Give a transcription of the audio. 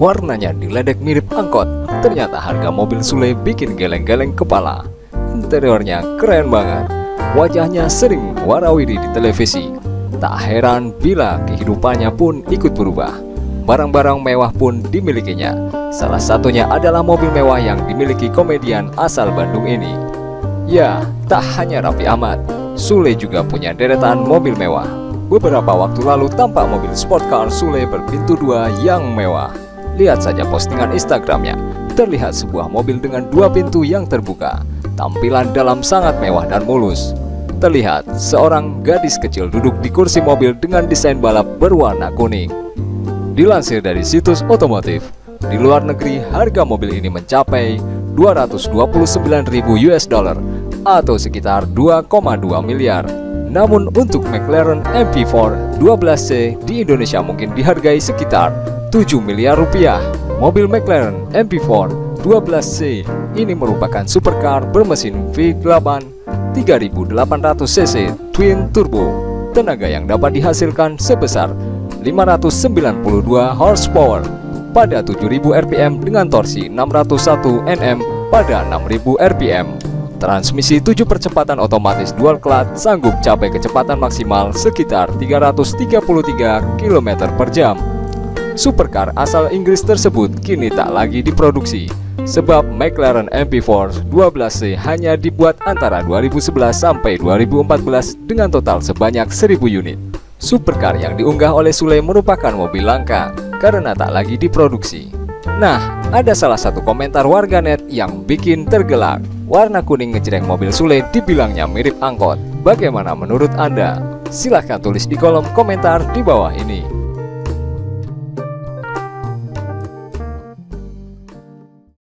Warnanya diledek mirip angkot. Ternyata harga mobil Sule bikin geleng-geleng kepala. Interiornya keren banget. Wajahnya sering warawiri di televisi. Tak heran bila kehidupannya pun ikut berubah. Barang-barang mewah pun dimilikinya. Salah satunya adalah mobil mewah yang dimiliki komedian asal Bandung ini. Ya, tak hanya Raffi Ahmad, Sule juga punya deretan mobil mewah. Beberapa waktu lalu tampak mobil sport car Sule berpintu dua yang mewah. Lihat saja postingan Instagramnya. Terlihat sebuah mobil dengan dua pintu yang terbuka. Tampilan dalam sangat mewah dan mulus. Terlihat seorang gadis kecil duduk di kursi mobil dengan desain balap berwarna kuning. Dilansir dari situs otomotif, di luar negeri harga mobil ini mencapai 229.000 US dollar atau sekitar 2,2 miliar. Namun untuk McLaren MP4 12C di Indonesia mungkin dihargai sekitar 7 miliar rupiah. Mobil McLaren MP4 12C ini merupakan supercar bermesin V8 3800cc twin turbo. Tenaga yang dapat dihasilkan sebesar 592 horsepower pada 7000 rpm dengan torsi 601 Nm pada 6000 rpm. Transmisi 7 percepatan otomatis dual clutch sanggup capai kecepatan maksimal sekitar 333 km per jam. Supercar asal Inggris tersebut kini tak lagi diproduksi, sebab McLaren MP4 12C hanya dibuat antara 2011 sampai 2014 dengan total sebanyak 1000 unit. Supercar yang diunggah oleh Sule merupakan mobil langka karena tak lagi diproduksi. Nah, ada salah satu komentar warganet yang bikin tergelak. Warna kuning ngejreng mobil Sule dibilangnya mirip angkot. Bagaimana menurut Anda? Silahkan tulis di kolom komentar di bawah ini.